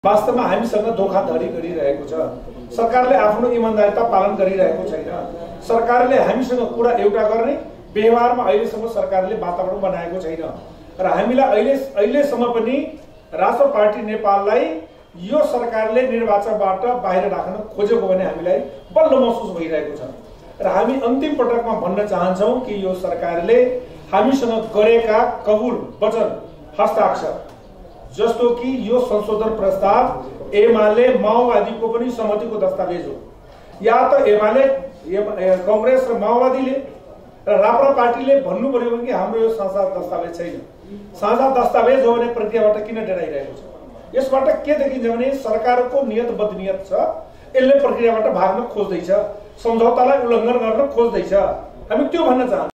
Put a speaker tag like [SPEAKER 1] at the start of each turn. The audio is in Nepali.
[SPEAKER 1] वास्तवमा हामीसँग धोखाधडी गरिरहेको छ। सरकारले आफ्नो इमानदारिता पालन गरिरहेको छैन। सरकारले हामीसँग कुरा एउटा गर्ने व्यवहारमा अहिलेसम्म सरकारले वातावरण बनाएको छैन र हामीलाई अहिलेसम्म पनि राष्ट्र पार्टी नेपाललाई यो सरकारले निर्वाचनबाट बाहिर राख्न खोजेको भने हामीलाई बल्ल महसुस भइरहेको छ र हामी अन्तिम पटकमा भन्न चाहन्छौं कि यो सरकारले हामीसँग गरेका कबुल वचन हस्ताक्षर जस्तो कि यो संशोधन प्रस्ताव एमाले माओवादीको पनि सहमतिको दस्तावेज हो या त एमाले कांग्रेस र माओवादीले र राप्रा पार्टीले भन्नु पर्यो कि हाम्रो यो साझा दस्तावेज छैन। साझा दस्तावेज हो भने प्रक्रियाबाट किन डराइरहेको छ? यसबाट के देखिन्छ भने सरकारको नियत बदनियत छ। यसले प्रक्रियाबाट भाग्न खोज्दैछ, सम्झौतालाई उल्लङ्घन गर्न खोज्दैछ। हामी त्यो भन्न चाहन्छौं।